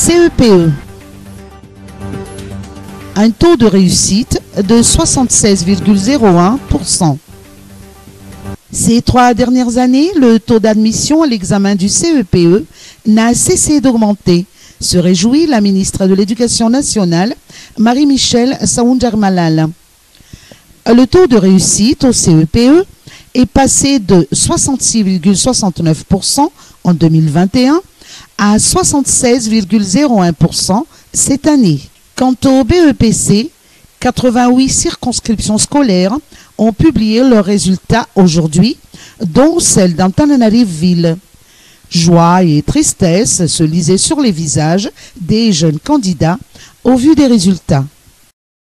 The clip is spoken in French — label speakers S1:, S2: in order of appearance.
S1: CEPE. Un taux de réussite de 76,01%. Ces 3 dernières années, le taux d'admission à l'examen du CEPE n'a cessé d'augmenter, se réjouit la ministre de l'Éducation nationale, Marie-Michèle Saoundiarmalal. Le taux de réussite au CEPE est passé de 66,69% en 2021 à 76,01% cette année. Quant au BEPC, 88 circonscriptions scolaires ont publié leurs résultats aujourd'hui, dont celle d'Antananarivo-Ville. Joie et tristesse se lisaient sur les visages des jeunes candidats au vu des résultats.